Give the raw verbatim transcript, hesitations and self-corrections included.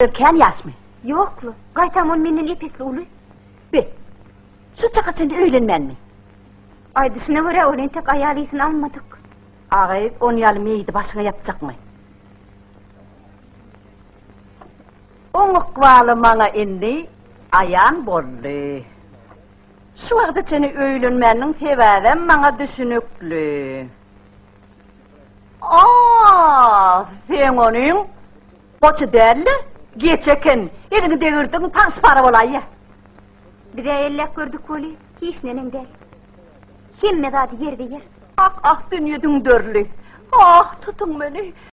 Erken yaş mı? Yoklu, gaytamon menden epesli ulu. Be, şu çaka seni öğlenmen mi? Aydısına göre öğlen tek ayarlısını almadık. Ağayıp on yalım iyiydi, başına yapacak mı? Onu kvalı bana indi, ayan bollu. Şu vakti seni öğlenmenin sebebi bana düşünüklü. Aa, sen onun koçu derli, geçekin, elini devirdin, tans para olayı. Bir de ellek gördük ulu, hiç nenem der. Himme zaten yer ve yer. Ah ah dünyadın dörlü, ah tutun beni.